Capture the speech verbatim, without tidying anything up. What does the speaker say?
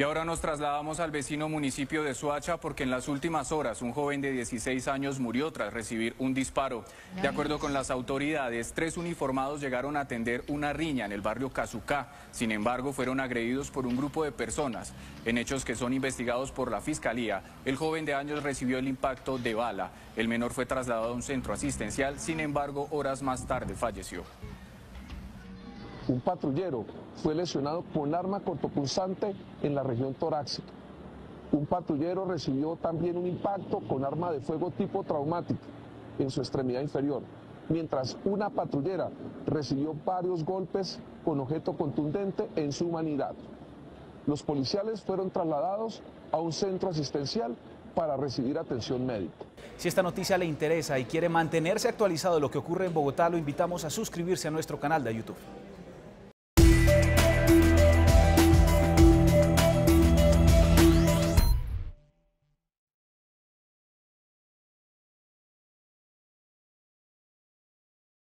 Y ahora nos trasladamos al vecino municipio de Soacha porque en las últimas horas un joven de dieciséis años murió tras recibir un disparo. De acuerdo con las autoridades, tres uniformados llegaron a atender una riña en el barrio Cazucá. Sin embargo, fueron agredidos por un grupo de personas. En hechos que son investigados por la Fiscalía, el joven de años recibió el impacto de bala. El menor fue trasladado a un centro asistencial, sin embargo, horas más tarde falleció. Un patrullero fue lesionado con arma cortopunzante en la región torácica. Un patrullero recibió también un impacto con arma de fuego tipo traumática en su extremidad inferior, mientras una patrullera recibió varios golpes con objeto contundente en su humanidad. Los policiales fueron trasladados a un centro asistencial para recibir atención médica. Si esta noticia le interesa y quiere mantenerse actualizado de lo que ocurre en Bogotá, lo invitamos a suscribirse a nuestro canal de YouTube.